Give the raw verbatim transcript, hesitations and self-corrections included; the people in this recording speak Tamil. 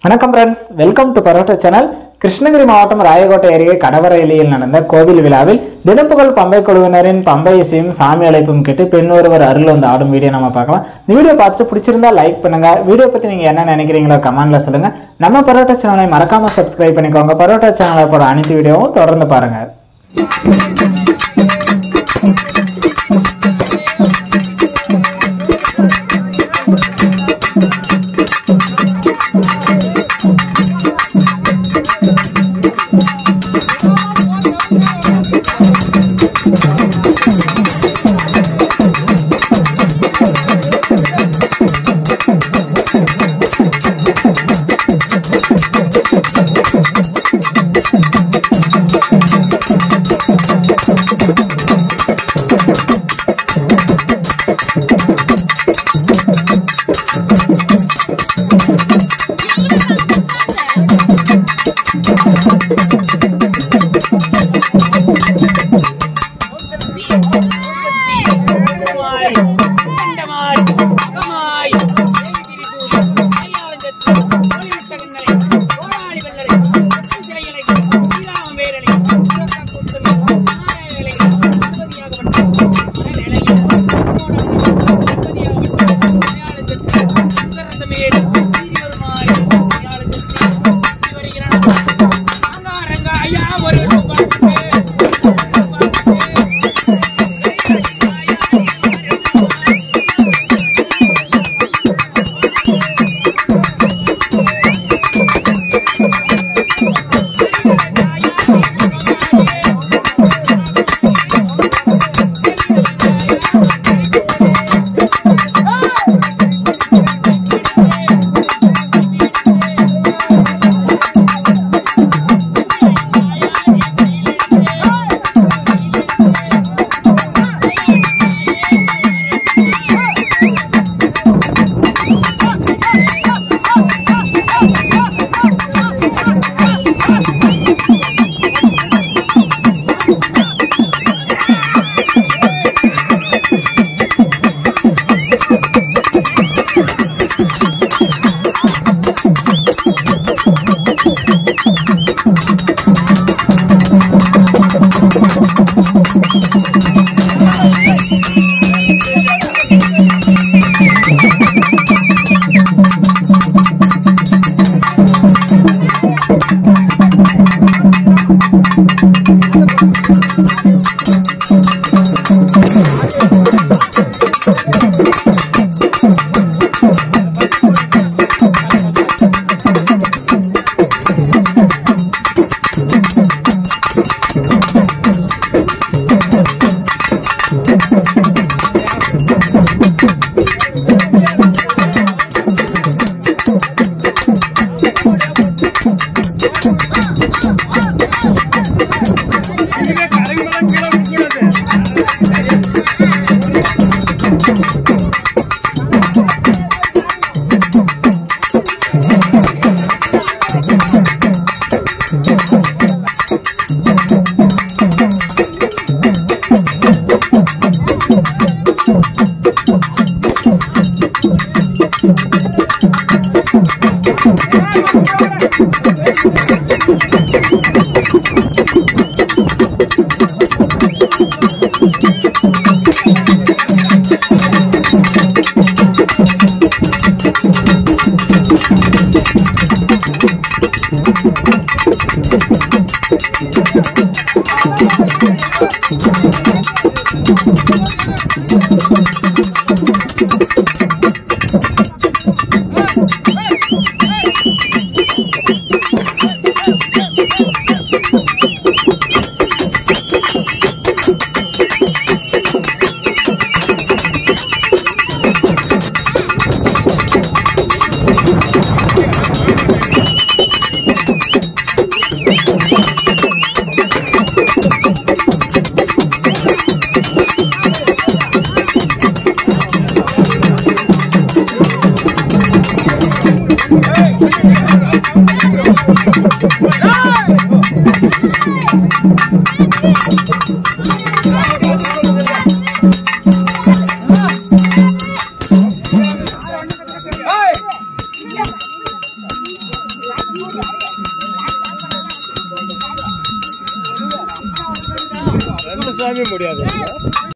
வணக்கம் friends, welcome to parotta channel. Krishnagiri மாவட்டம் ராயகோட்டை அருகே கடவரையிலியில் நடந்த கோவில் விழாவில் தினப்புகழ் பம்பை குழுவினரின் பம்பை இசையும் சாமி அழைப்பும் கேட்டு பெண் ஒருவர் அருள் வந்து ஆடும் வீடியோ நம்ம பார்க்கலாம். இந்த வீடியோ பார்த்துட்டு பிடிச்சிருந்தா லைக் பண்ணுங்க. வீடியோ பத்தி நீங்க என்ன நினைக்கிறீங்களோ கமெண்ட்ல சொல்லுங்க. நம்ம பரோட்டா சேனலை மறக்காம சப்ஸ்கிரைப் பண்ணிக்கோங்க. பரோட்டா சேனலை போட அனைத்து வீடியோவும் தொடர்ந்து பாருங்க. ரெண்டு சாமி முடியாது.